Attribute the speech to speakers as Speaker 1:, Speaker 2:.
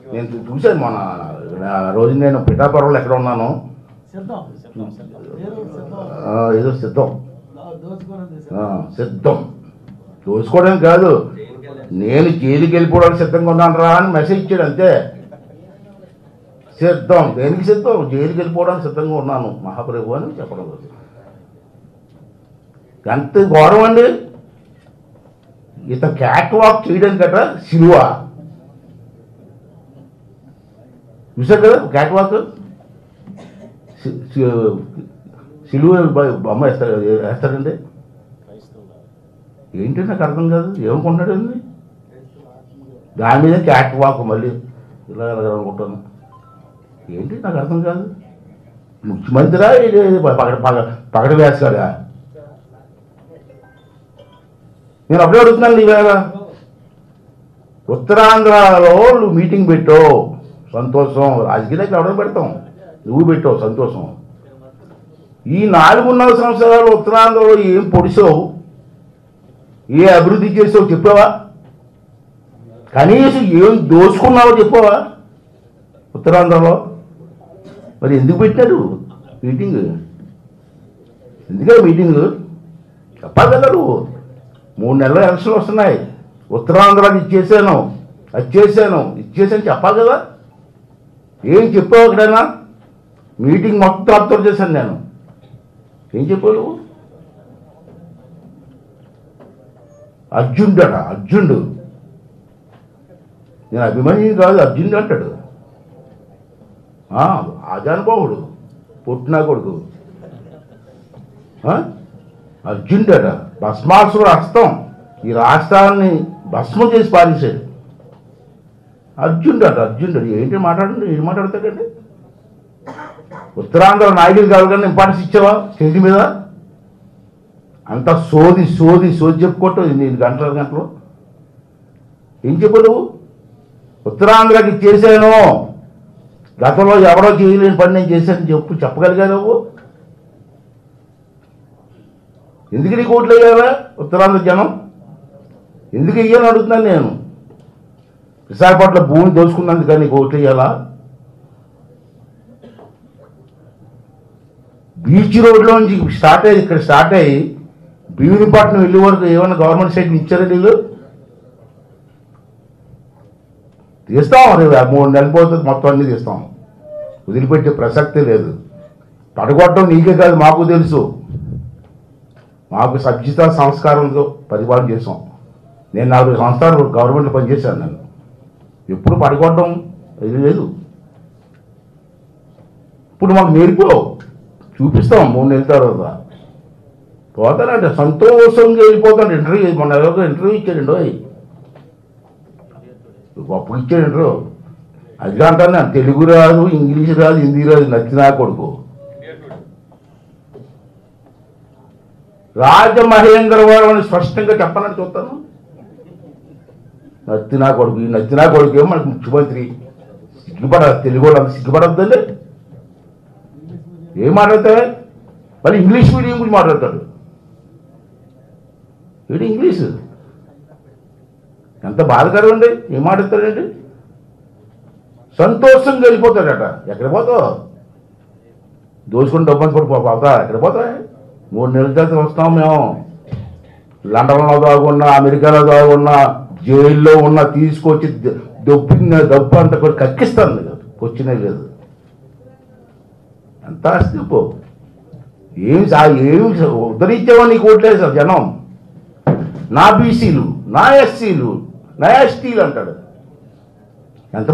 Speaker 1: నేను చూశాను మొన్న రోజు నేను పిఠాపురంలో ఎక్కడ ఉన్నాను, ఏదో సిద్ధం సిద్ధం దోచుకోవడానికి కాదు, నేను జైలుకి వెళ్ళిపోవడానికి సిద్ధంగా ఉన్నాను రా అని మెసేజ్ ఇచ్చాడు అంతే. సిద్ధం దేనికి సిద్ధం? జైలుకి వెళ్ళిపోవడానికి సిద్ధంగా ఉన్నాను మహాప్రభు అని చెప్పడం. ఎంత ఘోరం అండి! ఇత క్యాట్ వాక్ చేయడానికట సిలువ చూసారు కదా, క్యాట్ వాక్ సిలువ బొమ్మ వేస్తాడండి. ఏంటి నాకు అర్థం కాదు, ఏమనుకుంటున్నాడండి? దాని మీద క్యాట్ వాక్ మళ్ళీ ఇలా అనుకుంటాను. ఏంటి నాకు అర్థం కాదు. ముఖ్యమంత్రిరా పగడ వేస్తాడా? నేను అప్పుడే అడుగుతున్నాను, ఇవాళ ఉత్తరాంధ్రలో నువ్వు మీటింగ్ పెట్టావు, సంతోషం. రాజకీయాలకు ఎవడో పెడతాం, నువ్వు పెట్టావు, సంతోషం. ఈ 4.5 సంవత్సరాలు ఉత్తరాంధ్రలో ఏం పొడిచావు, ఏ అభివృద్ధి చేసావు చెప్పావా? కనీసం ఏం దోచుకున్నావో చెప్పావా ఉత్తరాంధ్రలో? మరి ఎందుకు పెట్టారు మీటింగ్? ఎందుకే మీటింగ్? చెప్పాలి కదా నువ్వు. 3 నెలల ఎలక్షన్లు వస్తున్నాయి, ఉత్తరాంధ్రకి ఇచ్చేసాను, అది చేశాను, ఇచ్చేసాను చెప్పాలి కదా. ఏం చెప్పావు అక్కడైనా? మీటింగ్ మొత్తం అబ్జర్వ్ చేశాను నేను. ఏం చెప్పావు నువ్వు? అర్జునుడు అట, అర్జునుడు. నేను అభిమాని కాదు, అర్జునుడు అంటాడు. ఆజానుభావుడు, పుట్టినా కొడుకు అర్జునుడు అట. భస్మాసురుడు హస్తం ఈ రాష్ట్రాన్ని భస్మం చేసి పారేశాడు. అర్జునుడు అట, అర్జునుడు. ఏంటి మాట్లాడండి, ఏం మాట్లాడతాడండి? ఉత్తరాంధ్ర నాయకులు కాదు కానీ ఇంపార్టెన్స్ ఇచ్చావా స్టేజ్ మీద? అంత సోది సోది సోది చెప్పుకోవటం నేను గంటలు. ఏం చెప్పు నువ్వు? ఉత్తరాంధ్రకి చేశాను, గతంలో ఎవరో చేయలేని పని నేను చేశాను చెప్పగలిగా నువ్వు? ఎందుకు నీకు ఓట్లు వేయాలా ఉత్తరాంధ్ర జనం? ఎందుకు వేయాలని అడుగుతున్నాను నేను. విశాఖపట్నం భూమి దోచుకున్నందుకు కానీ నీకు ఓట్లు వేయాలా? బీచ్ రోడ్లో నుంచి ఇక్కడ స్టార్ట్ అయ్యి భీమినిపట్నం వెళ్ళే వరకు ఏమన్నా గవర్నమెంట్ సైట్ ఇచ్చారా నీళ్ళు? తీస్తాం, 3 నెలలు పోతుంది, మొత్తం అన్నీ తీస్తాం, వదిలిపెట్టే ప్రసక్తే లేదు. పడగొట్టడం నీకే కాదు, మాకు తెలుసు. మాకు సభ్యత సంస్కారంతో పరిపాలన చేసాం. నేను 4 సంవత్సరాలు గవర్నమెంట్లో పనిచేశాను. నేను ఎప్పుడు పడగొట్టడం ఇది లేదు. ఇప్పుడు మాకు నేర్పావు, చూపిస్తాం 3 నెలల తర్వాత. పోతానంటే సంతోషంగా వెళ్ళిపోతాను. ఇంటర్వ్యూ మొన్న ఎవరో ఇంటర్వ్యూ ఇచ్చాడండి, గొప్పగా ఇచ్చాడు ఇంటర్వ్యూ. అది అంటాను, తెలుగు రాదు, ఇంగ్లీష్ రాదు, హిందీ రాదు, నచ్చినా కొడుకు. రాజమహేంద్రవరం అని స్పష్టంగా చెప్పాలని చూస్తాను. నచ్చినా కొడుకు, ఈ నచ్చినా కొడుకు ఏమో మనకు ముఖ్యమంత్రి. సిగ్గుపడాలి, తెలుగు వాళ్ళు అంత సిగ్గుపడద్దండి. ఏం మాట్లాడతాయి? మళ్ళీ ఇంగ్లీష్ మీడియం గురించి మాట్లాడతాడు. ఏంటి ఇంగ్లీషు? ఎంత బాధకరం అండి. ఏం మాట్లాడతాడండి? సంతోషంగా వెళ్ళిపోతాడట. ఎక్కడ పోతావు? దోచుకుని డబ్బు కూడా పోతా. ఎక్కడ పోతా? 3 నెలల తర్వాత వస్తాం మేము. లండన్లో దాగున్నా, అమెరికాలో దాగున్నా, జైల్లో ఉన్న తీసుకొచ్చి డబ్బు అంతా కూడా కక్కిస్తాను లేదు, వచ్చినా లేదు. ఎంత ఆస్తి పో. ఏమి ఉద్ధరించావో నీకు ఓట్లేసారు జనం. నా బీసీలు, నా ఎస్సీలు, నా ఎస్టీలు అంటాడు.